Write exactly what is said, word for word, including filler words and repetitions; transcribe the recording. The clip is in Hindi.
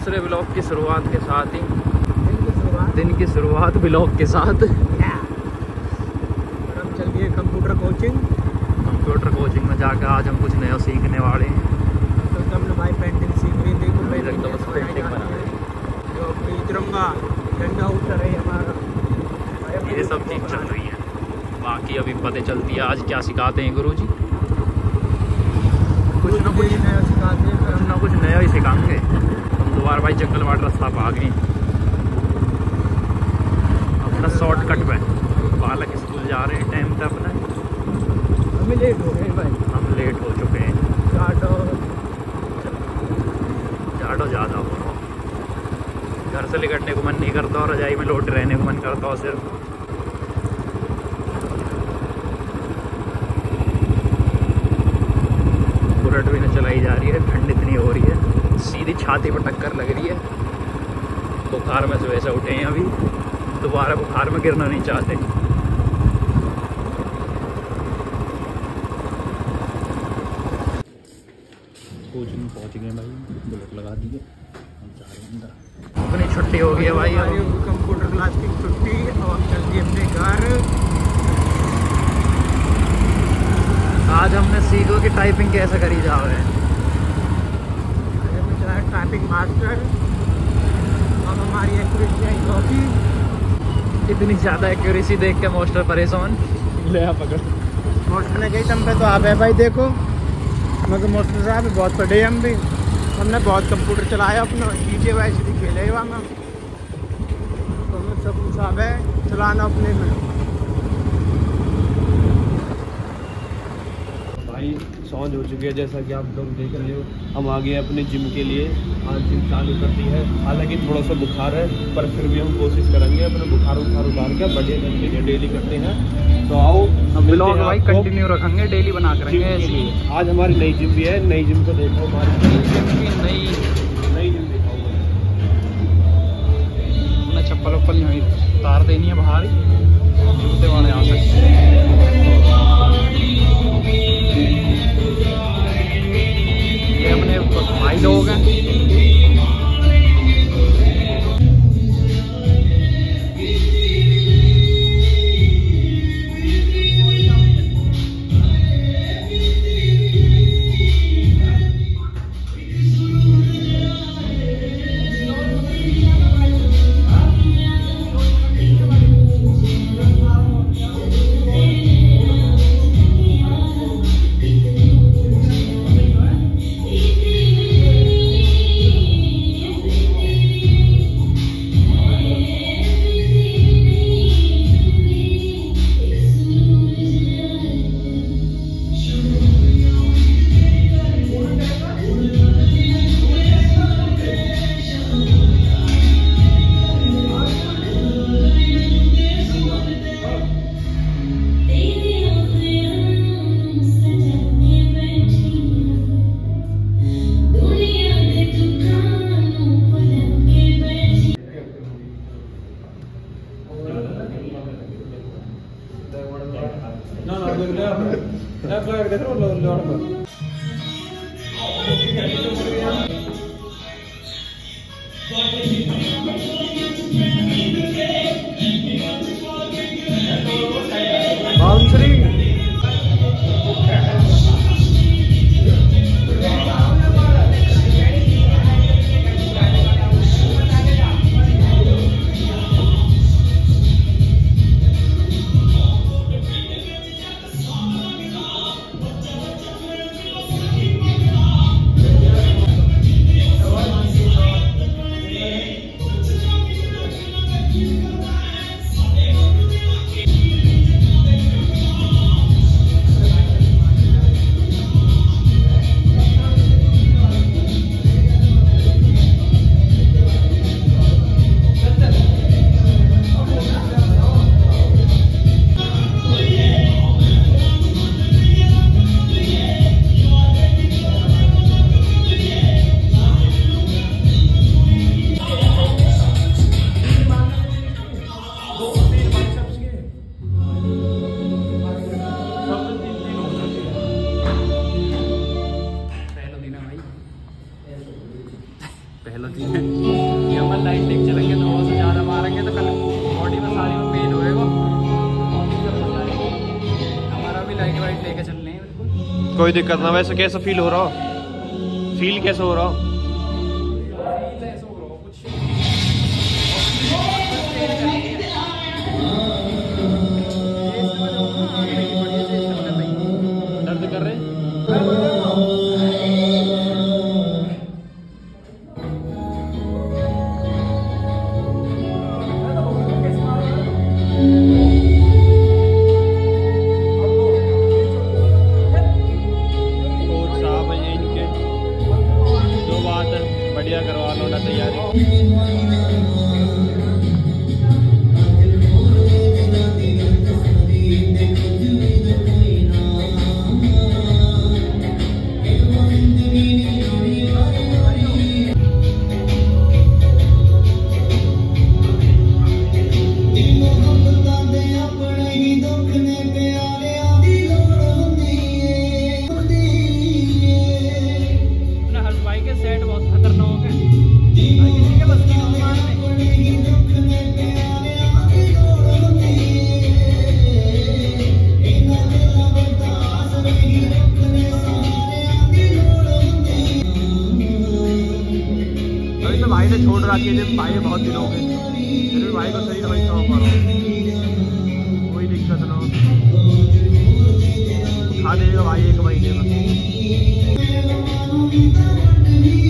दूसरे ब्लॉग की शुरुआत के साथ ही दिन की शुरुआत ब्लॉग के साथ और हम चल दिए कंप्यूटर कोचिंग। कंप्यूटर कोचिंग में जाकर आज हम कुछ नया सीखने वाले हैं। तो हमने भाई पेंटिंग सीख रही थी, अभी तक तो बस पेंटिंग बना रहे हैं। जो अपनी तिरंगा झंडा उतर रही है हमारा, ये सब चीज़ चल रही है। बाकी अभी पता चलती है आज क्या सिखाते हैं गुरुजी। कुछ ना कुछ नया सिखाते हैं, कुछ ना कुछ नया ही सिखाएंगे। हम दोबारा भाई जंगल वाट रास्ता पा गए अपना शॉर्टकट में। बालक स्कूल जा रहे हैं टाइम पे अपना। हमें लेट हो गए भाई, हम लेट हो चुके हैं। जाडो जाडो ज़्यादा हो रहा, घर से निकलने को मन नहीं करता और रजाई में लौट रहने को मन करता और सिर्फ। बुलेट भी न चलाई जा रही है, ठंड इतनी हो रही है, सीधी छाती पर टक्कर लग रही है। बुखार में सुबह से उठे हैं अभी, दोबारा बुखार में गिरना नहीं चाहते। कोचिंग पहुंच गए भाई, बुलेट लगा दिए, हम जा रहे हैं अंदर। अपनी छुट्टी हो गई है भाई, अब कंप्यूटर क्लास की छुट्टी। अब हम चल दिए अपने घर। आज हमने सीखो कि टाइपिंग कैसे करी जाए। Typing master. अब हमारी एक्यूरेसी आई होगी। इतनी ज़्यादा एक्यूरेसी देख के मास्टर परेशान। ले आ पकड़। मास्टर ने कही तम पे तो आप है भाई, देखो मगर मास्टर साहब बहुत पढ़े हम भी, हमने बहुत कंप्यूटर चलाया अपना, जी टी वाई सी खेले वहाँ में, तो हमें सब कुछ आप है चलाना अपने में। भाई सॉन्ज हो चुकी है, जैसा कि आप लोग देख रहे हो। हम आ गए अपने जिम के लिए। आज जिम चालू कर दी है, हालांकि थोड़ा सा बुखार है पर फिर भी हम कोशिश करेंगे अपने बुखार उखार उतार के बढ़िया कंटिन्यू डेली करते हैं। तो आओ हम ब्लॉग भाई कंटिन्यू रखेंगे, डेली बना करेंगे ऐसी। आज हमारी नई जिम भी है, नई जिम को देखो, हमारी जिम की नई नई जिम दिखाओ। हमने चप्पल वप्पल नहीं उतार देनी है बाहर ही, जूते वाले आ सकते हैं। ये अपने भाई लोग हैं। कि हम लाइट देख चलेंगे तो बहुत से ज़्यादा मारेंगे तो कल बॉडी में सारी में पेन होएगा। हमारा भी लाइट वाइट लेके चलने हैं बिल्कुल, कोई दिक्कत ना। वैसे कैसा फील हो रहा? फील कैसा हो रहा? दर्द कर रहे? बढ़िया करवा लो ना तैयारी। भाई ने छोड़ रखी है जब भाई बहुत दिन हो गए, फिर भी भाई को शरीर वही हो पा रहा, कोई दिक्कत ना हो, खा देगा भाई एक महीने में।